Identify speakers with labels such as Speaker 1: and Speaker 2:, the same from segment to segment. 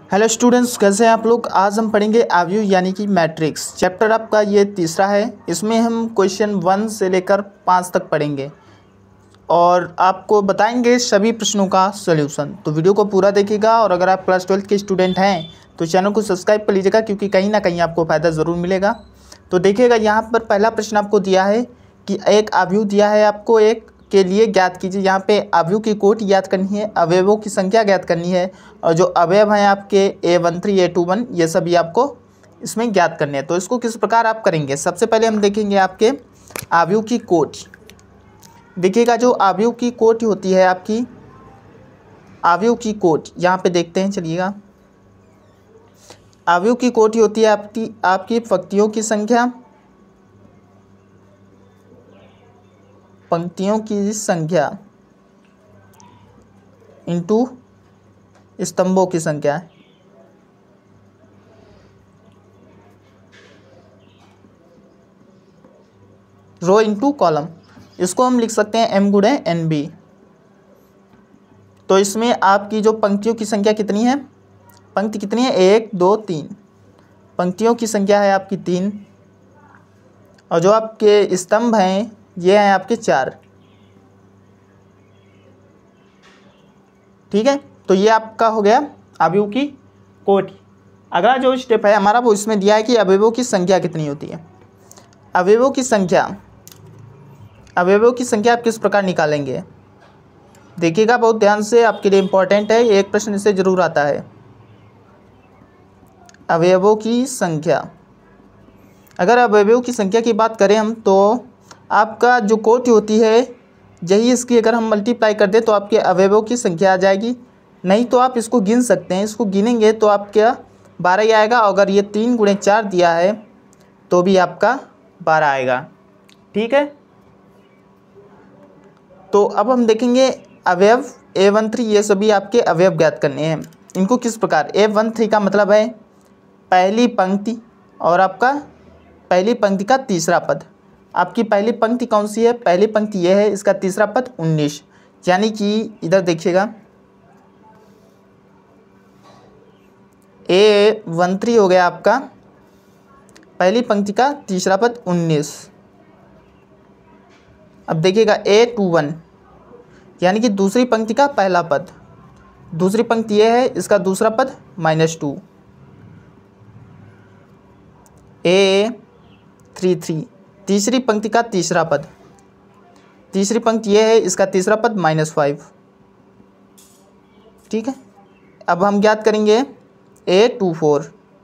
Speaker 1: Hello students, कैसे हैं आप लोग। आज हम पढ़ेंगे अवयव यानी कि मैट्रिक्स। चैप्टर आपका ये तीसरा है। इसमें हम क्वेश्चन 1 से लेकर 5 तक पढ़ेंगे और आपको बताएंगे सभी प्रश्नों का सॉल्यूशन। तो वीडियो को पूरा देखिएगा और अगर आप क्लास 12 के स्टूडेंट हैं तो चैनल को सब्सक्राइब कर लीजिएगा, क्योंकि कहीं ना कहीं आपको फ़ायदा ज़रूर मिलेगा। तो देखिएगा, यहाँ पर पहला प्रश्न आपको दिया है कि एक अवयव दिया है आपको, एक के लिए ज्ञात कीजिए। यहाँ पे अवयव की कोटि ज्ञात करनी है, अवयवों की संख्या ज्ञात करनी है और जो अवयव हैं आपके A13 A21 ये सभी आपको इसमें ज्ञात करने हैं। तो इसको किस प्रकार आप करेंगे, सबसे पहले हम देखेंगे आपके अवयव की कोटि। देखिएगा, जो अवयव की कोटि होती है आपकी, अवयव की कोटि यहाँ पे देखते हैं, चलिएगा। अवयव की कोटि होती है आपकी पंक्तियों की संख्या, पंक्तियों की संख्या इंटू स्तंभों की संख्या। रो इंटू कॉलम, इसको हम लिख सकते हैं m गुणे NB। तो इसमें आपकी जो पंक्तियों की संख्या कितनी है, पंक्ति कितनी है, 1 2 3, पंक्तियों की संख्या है आपकी 3 और जो आपके स्तंभ हैं ये हैं आपके 4। ठीक है, तो ये आपका हो गया अवयव की कोटि। अगला जो स्टेप है हमारा वो इसमें दिया है कि अवयवों की संख्या कितनी होती है। अवयवों की संख्या आप किस प्रकार निकालेंगे, देखिएगा बहुत ध्यान से, आपके लिए इम्पोर्टेंट है, एक प्रश्न इससे जरूर आता है। अवयवों की संख्या, अगर अवयवों की संख्या की बात करें हम, तो आपका जो कोटि होती है यही, इसकी अगर हम मल्टीप्लाई कर दें तो आपके अवयवों की संख्या आ जाएगी। नहीं तो आप इसको गिन सकते हैं, इसको गिनेंगे तो आपका 12 ही आएगा। अगर ये 3 गुणे 4 दिया है तो भी आपका 12 आएगा। ठीक है, तो अब हम देखेंगे अवयव A13, ये सभी आपके अवयव ज्ञात करने हैं। इनको किस प्रकार, A13 का मतलब है पहली पंक्ति और आपका पहली पंक्ति का तीसरा पद। आपकी पहली पंक्ति कौन सी है, पहली पंक्ति ये है, इसका तीसरा पद 19, यानी कि इधर देखिएगा A13 हो गया आपका पहली पंक्ति का तीसरा पद 19। अब देखिएगा A21 यानी कि दूसरी पंक्ति का पहला पद, दूसरी पंक्ति ये है, इसका दूसरा पद -2। A33 तीसरी पंक्ति का तीसरा पद, तीसरी पंक्ति ये है, इसका तीसरा पद -5। ठीक है, अब हम ज्ञात करेंगे A24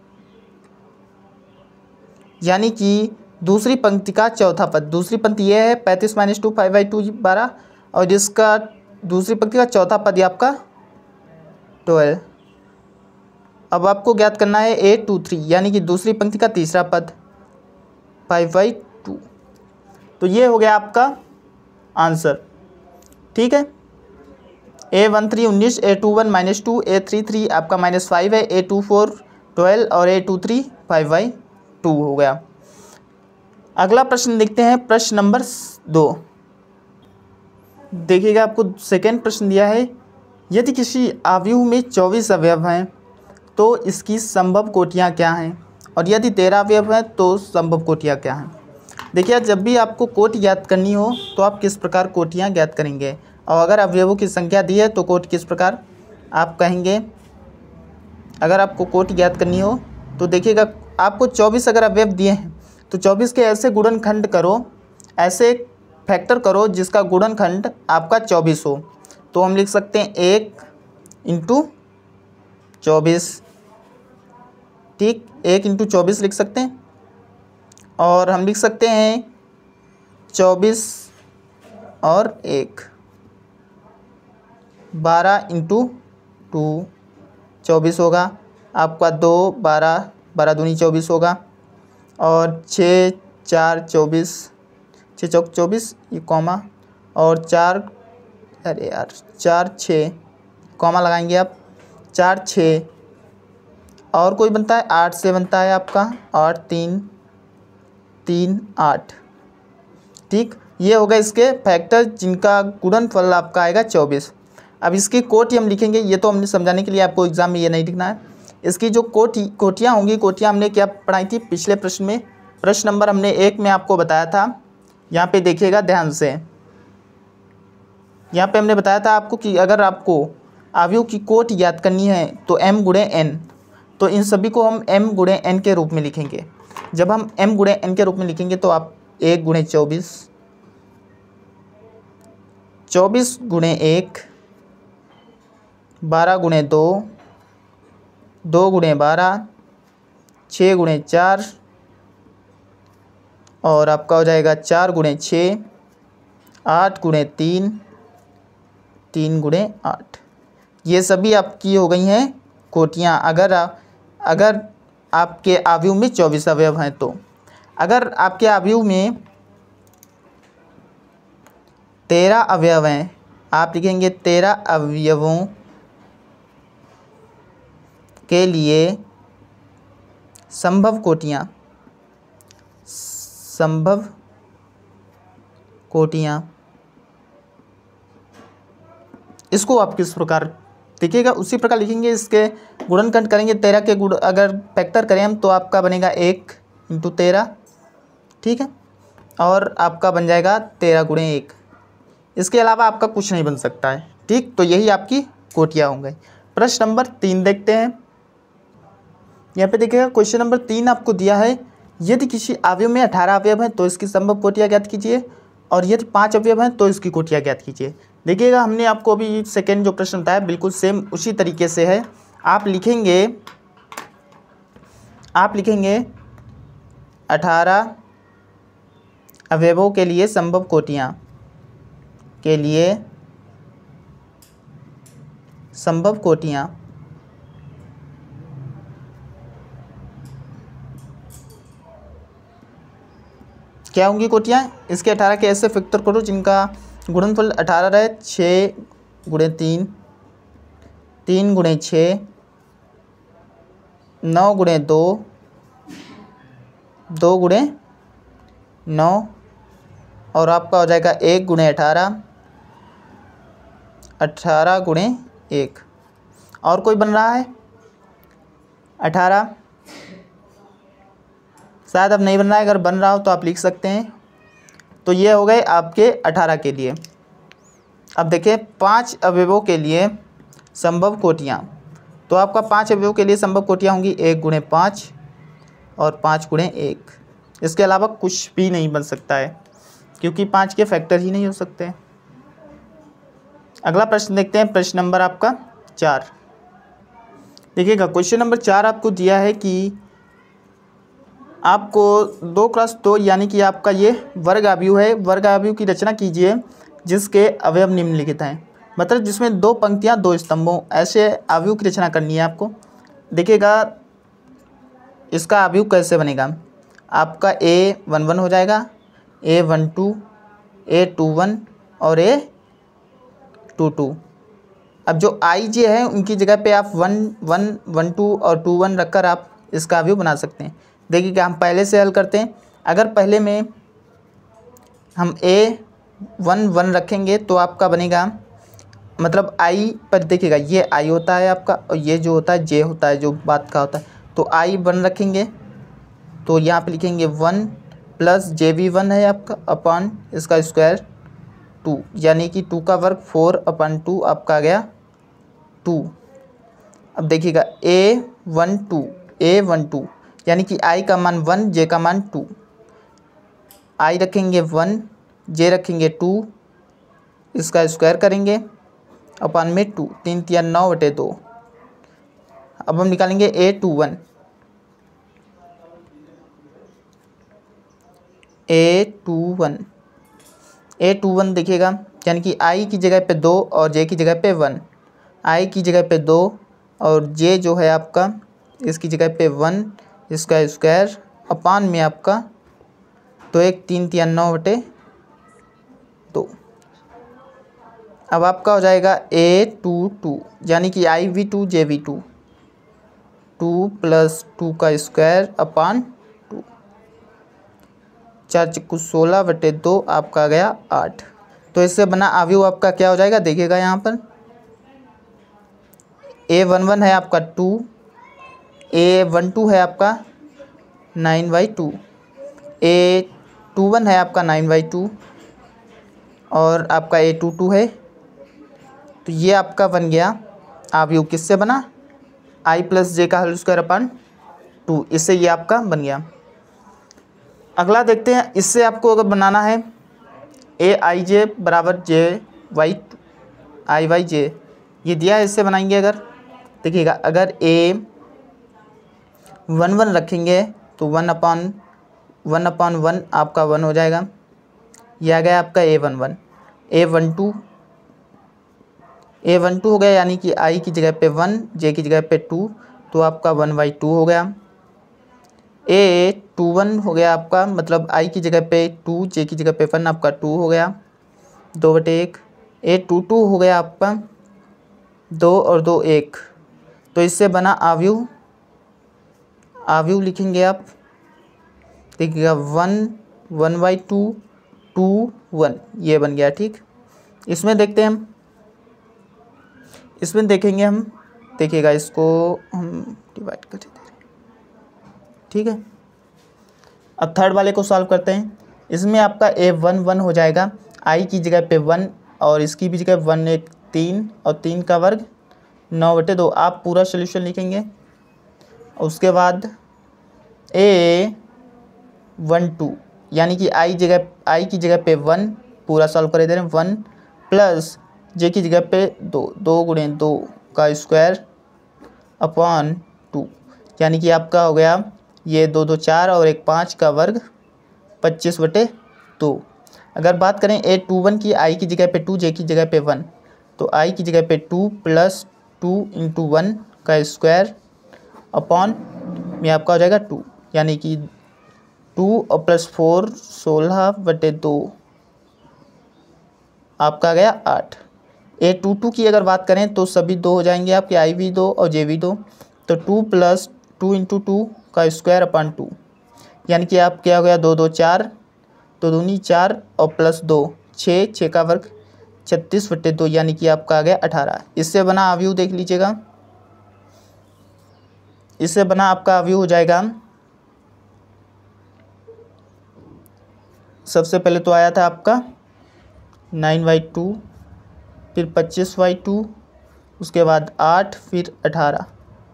Speaker 1: यानी कि दूसरी पंक्ति का चौथा पद, दूसरी पंक्ति ये है 35 - 2 5/2 12 और जिसका दूसरी पंक्ति का चौथा पद ये आपका 12। अब आपको ज्ञात करना है A23 यानी कि दूसरी पंक्ति का तीसरा पद 5/2। तो ये हो गया आपका आंसर। ठीक है, A13 19, A21 -2, A33 आपका -5 है, A24 12 और A23 5/2 हो गया। अगला प्रश्न देखते हैं, प्रश्न नंबर 2। देखिएगा, आपको सेकेंड प्रश्न दिया है, यदि किसी अवयव में 24 अवयव हैं तो इसकी संभव कोटियाँ क्या हैं, और यदि 13 अवयव हैं तो संभव कोटियाँ क्या हैं। देखिए, जब भी आपको कोटि ज्ञात करनी हो तो आप किस प्रकार कोटियाँ ज्ञात करेंगे, और अगर अवयवों की संख्या दी है तो कोटि किस प्रकार आप कहेंगे। अगर आपको कोटि ज्ञात करनी हो तो देखिएगा, आपको 24 अगर अवयव दिए हैं तो 24 के ऐसे गुणनखंड करो, ऐसे फैक्टर करो जिसका गुणनखंड आपका 24 हो। तो हम लिख सकते हैं 1 × 24। ठीक, 1 × 24 लिख सकते हैं, और हम लिख सकते हैं 24 और 1 12 × 2 24 होगा आपका, 2 12 12 दूनी 24 होगा, और 6 4 24 6 चौक 24 ये कॉमा, और 4 अरे यार 4 6 कॉमा लगाएंगे आप, 4 6 और कोई बनता है 8 से बनता है आपका, 8 3 3 8। ठीक, ये होगा इसके फैक्टर जिनका गुणनफल आपका आएगा 24। अब इसकी कोटि हम लिखेंगे, ये तो हमने समझाने के लिए आपको एग्जाम में ये नहीं लिखना है। इसकी जो कोटियाँ होंगी, कोटियाँ हमने क्या पढ़ाई थी पिछले प्रश्न में, प्रश्न नंबर हमने 1 में आपको बताया था। यहाँ पे देखिएगा ध्यान से, यहाँ पे हमने बताया था आपको कि अगर आपको अवयव की कोट याद करनी है तो m गुणे n, तो इन सभी को हम m गुणे n के रूप में लिखेंगे। जब हम m गुणे n के रूप में लिखेंगे तो आप 1 गुणे 24, 24 गुणे 1, 12 गुणे 2, 2 गुणे 12, 6 गुणे 4 और आपका हो जाएगा 4 गुणे 6, 8 गुणे 3, 3 गुणे 8। ये सभी आपकी हो गई हैं कोटियाँ। अगर आपके अवयव में 24 अवयव हैं तो। अगर आपके अवयव में 13 अवयव हैं, आप लिखेंगे 13 अवयवों के लिए संभव कोटियाँ, संभव कोटियाँ। इसको आप किस प्रकार देखिएगा, उसी प्रकार लिखेंगे। इसके गुणनखंड करेंगे, 13 के गुण अगर फैक्टर करें हम तो आपका बनेगा 1 इंटू 13, ठीक है, और आपका बन जाएगा 13 गुणे 1। इसके अलावा आपका कुछ नहीं बन सकता है, ठीक। तो यही आपकी कोटियाँ होंगी। प्रश्न नंबर 3 देखते हैं। यहाँ पे देखिएगा क्वेश्चन नंबर 3 आपको दिया है, यदि किसी अवयव में 18 अवयव हैं तो इसकी संभव कोटियाँ ज्ञात कीजिए, और यदि 5 अवयव हैं तो इसकी कोटियाँ ज्ञात कीजिए। देखिएगा हमने आपको अभी सेकेंड जो प्रश्न बताया बिल्कुल सेम उसी तरीके से है। आप लिखेंगे 18 अवयवों के लिए संभव कोटियाँ, के लिए संभव कोटियाँ। क्या होंगी कोटियाँ? इसके 18 के ऐसे फैक्टर करो जिनका गुणनफल 18 रहे। 6 गुणे 3, 3 गुणे 6, 9 गुणे 2, 2 गुणे 9 और आपका हो जाएगा 1 गुणे 18, 18 गुणे 1। और कोई बन रहा है 18? शायद अब नहीं बन रहा है, अगर बन रहा हो तो आप लिख सकते हैं। तो ये हो गए आपके 18 के लिए। अब देखिए 5 अवयवों के लिए संभव कोटियाँ। तो आपका 5 अवयवों के लिए संभव कोटियाँ होंगी 1 गुणे 5 और 5 गुणे 1। इसके अलावा कुछ भी नहीं बन सकता है, क्योंकि 5 के फैक्टर ही नहीं हो सकते। अगला प्रश्न देखते हैं, प्रश्न नंबर आपका 4। देखिएगा क्वेश्चन नंबर 4 आपको दिया है कि आपको 2x2 यानी कि आपका ये वर्ग अवयव है, वर्ग अवयव की रचना कीजिए जिसके अवयव निम्नलिखित हैं। मतलब जिसमें 2 पंक्तियां 2 स्तंभों, ऐसे अवयव की रचना करनी है आपको। देखिएगा इसका अवयव कैसे बनेगा। आपका A11 हो जाएगा, A12, A21 और A22। अब जो I J है उनकी जगह पे आप 1, 1, 1, 2 और 2, 1 रखकर आप इसका अवयव बना सकते हैं। देखिए हम पहले से हल करते हैं। अगर पहले में हम A1, 1 रखेंगे तो आपका बनेगा, मतलब I पर देखिएगा ये I होता है आपका और ये जो होता है J होता है, जो बात का होता है। तो I1 रखेंगे तो यहाँ पे लिखेंगे 1 प्लस JB1 है आपका अपॉन इसका स्क्वायर 2, यानी कि 2 का वर्ग 4/2 आपका आ गया 2। अब देखिएगा A12 यानी कि I का मान 1, J का मान 2। I रखेंगे 1, J रखेंगे 2, इसका स्क्वायर करेंगे अपन में 2, 3 3 9/2। अब हम निकालेंगे A21। A21 देखिएगा, यानी कि I की जगह पे 2 और J की जगह पे 1। I की जगह पे 2 और J जो है आपका इसकी जगह पे 1, इसका स्क्वायर अपान में आपका तो 1 3 3 9/2। अब आपका हो जाएगा A22 यानी कि IV2 JV2, 2 + 2 का स्क्वायर अपान 2, 4 × 16/2 आपका आ गया 8। तो इससे बना अवयव आपका क्या हो जाएगा, देखिएगा यहाँ पर A11 है आपका 2, A12 है आपका 9/2, A21 है आपका 9/2 और आपका A22 है। तो ये आपका बन गया अवयव, किससे बना, i + j का होल स्क्वायर अपॉन 2, इससे ये आपका बन गया। अगला देखते हैं, इससे आपको अगर बनाना है aij बराबर i/j, ये दिया है, इससे बनाएंगे। अगर देखिएगा, अगर a11 रखेंगे तो 1/1 आपका 1 हो जाएगा। ये आ गया आपका a11। a12 हो गया, यानी कि i की जगह पे 1, j की जगह पे 2, तो आपका 1/2 हो गया। a21 हो गया आपका, मतलब i की जगह पे 2, j की जगह पे 1, आपका 2 हो गया, 2/1। a22 हो गया आपका 2 और 2 1, तो इससे बना अवयव लिखेंगे आप, देखिएगा 1/2 2 1, ये बन गया। ठीक, इसमें देखते हैं हम, इसमें देखेंगे हम, देखिएगा इसको हम डिवाइड कर देते हैं। ठीक है, अब थर्ड वाले को सॉल्व करते हैं। इसमें आपका a11 हो जाएगा i की जगह पे 1 और इसकी भी जगह 1 1 3 और 3 का वर्ग 9/2, आप पूरा सोल्यूशन लिखेंगे। उसके बाद a12 यानी कि i की जगह पे 1 पूरा सॉल्व कर दे रहे हैं, 1 प्लस j की जगह पे 2, 2 × 2 का स्क्वायर अपॉन 2, यानी कि आपका हो गया ये 2 2 4 और 1 5 का वर्ग 25/2। अगर बात करें a21 की, i की जगह पे 2, j की जगह पे 1, तो i की जगह पे 2 + 2 × 1 का स्क्वायर अपॉन में आपका हो जाएगा 2, यानी कि 2 और +4 16/2, आपका आ गया 8। a22 की अगर बात करें तो सभी 2 हो जाएंगे आपके, i भी 2 और j भी 2, तो 2 + 2 × 2 का स्क्वायर अपॉन 2, यानी कि आप क्या हो गया 2 2 4, तो 2 4 और +2 6, 6 का वर्ग 36/2, यानी कि आपका आ गया 18। इससे बना अवयव देख लीजिएगा, इससे बना आपका अवयव हो जाएगा, सबसे पहले तो आया था आपका 9/2, फिर 25/2, उसके बाद 8, फिर 18,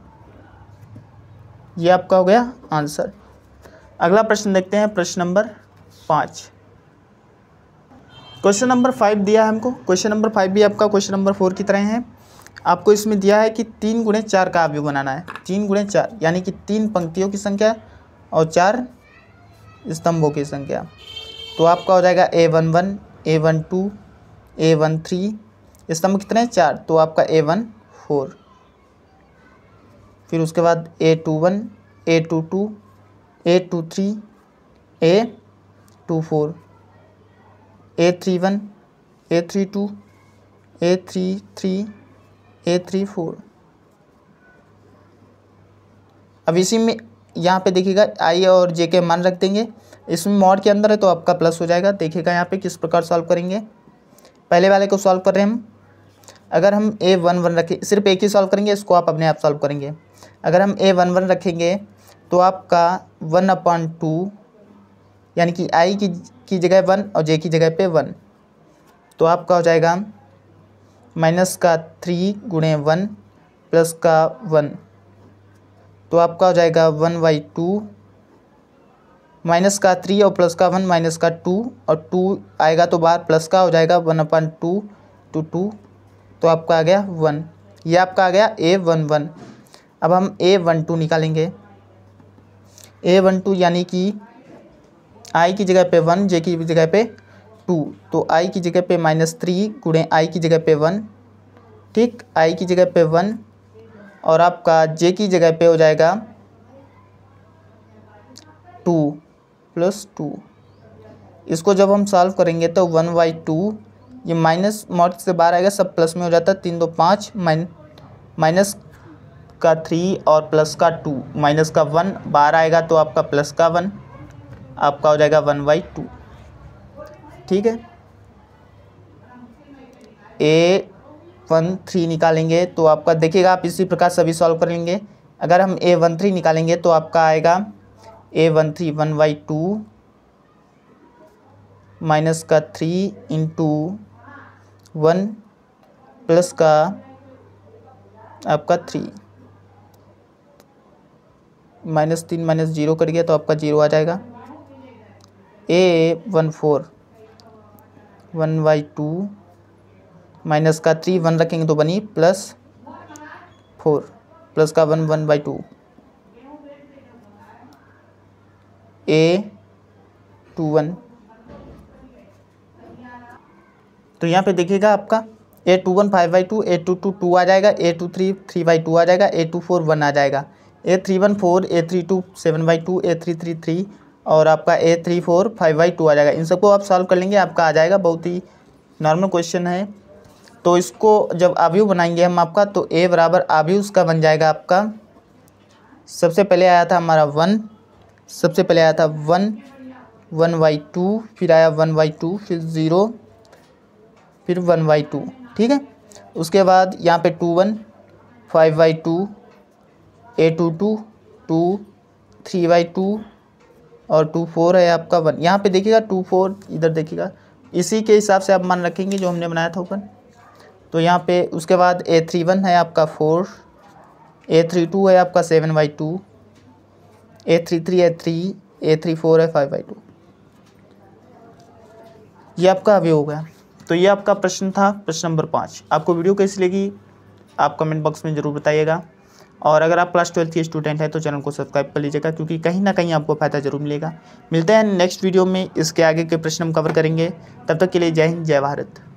Speaker 1: ये आपका हो गया आंसर। अगला प्रश्न देखते हैं, प्रश्न नंबर 5। क्वेश्चन नंबर 5 दिया है हमको। क्वेश्चन नंबर 5 भी आपका क्वेश्चन नंबर 4 की तरह है। आपको इसमें दिया है कि 3 × 4 का अवयव बनाना है। 3 × 4 यानी कि 3 पंक्तियों की संख्या और 4 स्तंभों की संख्या। तो आपका हो जाएगा a11, a12, a13, स्तंभ कितने हैं 4, तो आपका a14, फिर उसके बाद a21, a22, a23, a24, a31, a32, a33, a34। अब इसी में यहाँ पे देखिएगा i और j के मान रख देंगे, इसमें मॉड के अंदर है तो आपका प्लस हो जाएगा। देखिएगा यहाँ पे किस प्रकार सॉल्व करेंगे। पहले वाले को सॉल्व कर रहे हैं हम। अगर हम a11 रखें, सिर्फ एक ही सॉल्व करेंगे, इसको आप अपने आप सॉल्व करेंगे। अगर हम a11 रखेंगे तो आपका 1/2, यानी कि i की जगह 1 और j की जगह पे 1, तो आपका हो जाएगा -3 × 1 +1, तो आपका हो जाएगा 1/2, -3 और +1 -2 और 2 आएगा तो बाहर प्लस का हो जाएगा 1/2 to 2, तो आपका आ गया 1। ये आपका आ गया a11। अब हम a12 निकालेंगे। a12 यानी कि i की जगह पे 1, j की जगह पे 2, तो i की जगह पे -3 × i की जगह पे 1, ठीक, i की जगह पे 1 और आपका j की जगह पे हो जाएगा 2 + 2। इसको जब हम सॉल्व करेंगे तो 1/2, ये माइनस मॉड से बाहर आएगा, सब प्लस में हो जाता है, 3 2 5, माइनस का 3 और प्लस का 2, माइनस का 1 बाहर आएगा तो आपका प्लस का 1, आपका हो जाएगा 1/2। ठीक है, a13 निकालेंगे तो आपका देखिएगा, आप इसी प्रकार सभी सॉल्व कर लेंगे। अगर हम A13 निकालेंगे तो आपका आएगा A13 1/2 माइनस का 3 इंटू 1 प्लस का आपका 3 -3 -0 कर गया तो आपका 0 आ जाएगा। A14 1/2 माइनस का 3 1 रखेंगे तो बनी +4 प्लस का 1 1/2 A21। तो यहाँ पे देखिएगा आपका A21 5/2 A22 2 आ जाएगा, A23 3/2 आ जाएगा, A24 1 आ जाएगा, A31 4 A32 7/2 A33 3 और आपका A34 5/2 आ जाएगा। इन सबको आप सॉल्व कर लेंगे, आपका आ जाएगा। बहुत ही नॉर्मल क्वेश्चन है। तो इसको जब अवयव बनाएंगे हम आपका, तो A बराबर अवयव उसका बन जाएगा आपका, सबसे पहले आया था हमारा 1, सबसे पहले आया था 1 1/2, फिर आया 1/2, फिर 0, फिर 1/2, ठीक है। उसके बाद यहाँ पे 21 5/2 A22 2 3/2 और 24 है आपका 1। यहाँ पे देखिएगा 24 इधर देखिएगा, इसी के हिसाब से आप मान रखेंगे जो हमने बनाया था ऊपर। तो यहाँ पे उसके बाद A31 है आपका 4, A32 है आपका 7/2, A33 है 3, A34 है 5/2। ये आपका अवयव हो गया। तो ये आपका प्रश्न था, प्रश्न नंबर 5। आपको वीडियो कैसी लगी आप कमेंट बॉक्स में ज़रूर बताइएगा। और अगर आप क्लास 12 के स्टूडेंट हैं तो चैनल को सब्सक्राइब कर लीजिएगा, क्योंकि कहीं ना कहीं आपको फ़ायदा ज़रूर मिलेगा। मिलते हैं नेक्स्ट वीडियो में, इसके आगे के प्रश्न हम कवर करेंगे। तब तक के लिए जय हिंद, जय भारत।